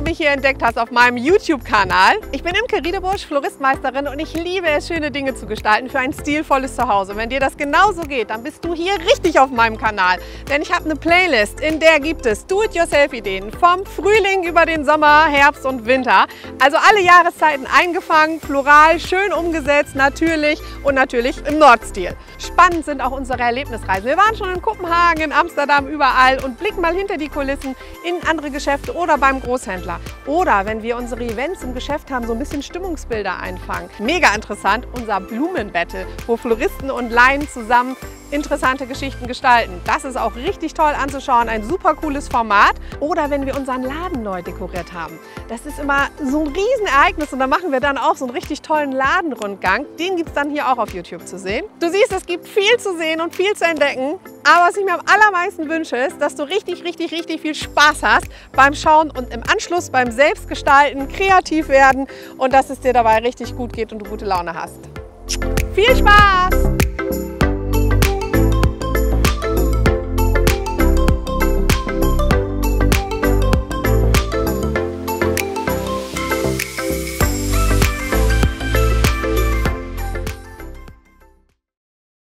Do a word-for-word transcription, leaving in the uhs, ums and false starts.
mich hier entdeckt hast auf meinem YouTube-Kanal. Ich bin Imke Riedebusch, Floristmeisterin und ich liebe es, schöne Dinge zu gestalten für ein stilvolles Zuhause. Wenn dir das genauso geht, dann bist du hier richtig auf meinem Kanal. Denn ich habe eine Playlist, in der gibt es Do-it-yourself-Ideen vom Frühling über den Sommer, Herbst und Winter. Also alle Jahreszeiten eingefangen, floral, schön umgesetzt, natürlich und natürlich im Nordstil. Spannend sind auch unsere Erlebnisreisen. Wir waren schon in Kopenhagen, in Amsterdam, überall und blicken mal hinter die Kulissen in andere Geschäfte oder beim Großhändler. Oder wenn wir unsere Events im Geschäft haben, so ein bisschen Stimmungsbilder einfangen. Mega interessant, unser Blumenbattle, wo Floristen und Laien zusammen interessante Geschichten gestalten. Das ist auch richtig toll anzuschauen, ein super cooles Format. Oder wenn wir unseren Laden neu dekoriert haben. Das ist immer so ein Riesenereignis und da machen wir dann auch so einen richtig tollen Ladenrundgang. Den gibt es dann hier auch auf YouTube zu sehen. Du siehst, es gibt viel zu sehen und viel zu entdecken. Aber was ich mir am allermeisten wünsche, ist, dass du richtig, richtig, richtig viel Spaß hast beim Schauen und im Anschluss beim Selbstgestalten, kreativ werden und dass es dir dabei richtig gut geht und du gute Laune hast. Viel Spaß!